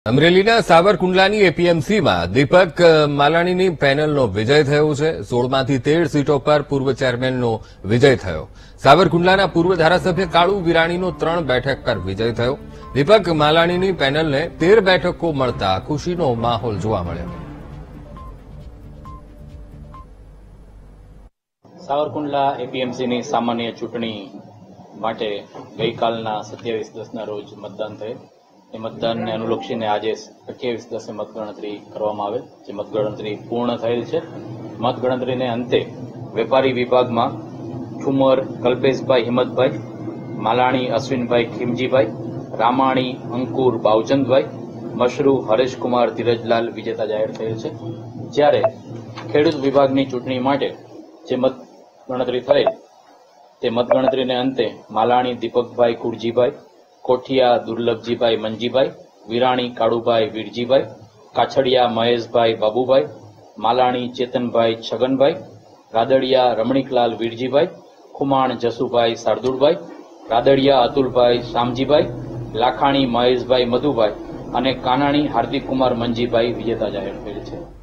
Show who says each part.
Speaker 1: અમરેલીના સાવરકુંડલાની એપીએમસીમાં દીપક માલાણીની પેનલનો વિજય થયો છે। 16માંથી 13 સીટો પર પૂર્વ ચેરમેનનો વિજય થયો। સાવરકુંડલાના પૂર્વ ધારાસભ્ય કાળુ વિરાણીનો 3 બેઠક પર વિજય થયો। દીપક માલાણીની પેનલને 13 બેઠકો મળતા ખુશીનો માહોલ જોવા મળ્યો।
Speaker 2: સાવરકુંડલા એપીએમસીની સામાન્ય ચૂંટણી માટે ગઈકાલના 27/10ના રોજ મતદાન થયેલ। એ મતદાનને અનુલક્ષીને આજે 28/10 મતગણતરી કરવામાં આવેલ, જે મતગણતરી પૂર્ણ થયેલ છે। મતગણતરીને અંતે વેપારી વિભાગમાં ઠુમર કલ્પેશભાઈ હિંમતભાઈ, માલાણી અશ્વિનભાઈ ખીમજીભાઈ, રામાણી અંકુર બાવચંદભાઈ, મશરૂ હરેશકુમાર ધીરજલાલ વિજેતા જાહેર થયેલ છે। જ્યારે ખેડૂત વિભાગની ચૂંટણી માટે જે મતગણતરી થયેલ તે મતગણતરીને અંતે માલાણી દીપકભાઈ કુરજીભાઈ, કોઠિયા દુર્લભજીભાઈ મંજીભાઈ, વિરાણી કાળુભાઈ વીરજીભાઈ, કાછડિયા મહેશભાઈ બાબુભાઈ, માલાણી ચેતનભાઈ છગનભાઈ, રાદડિયા રમણીકલાલ વીરજીભાઈ, ખુમાણ જસુભાઈ શાર્દુલભાઈ, રાદડિયા અતુલભાઈ શામજીભાઈ, લાખાણી મહેશભાઈ મધુભાઈ અને કાનાણી હાર્દિકકુમાર મંજીભાઈ વિજેતા જાહેર થયેલ છે।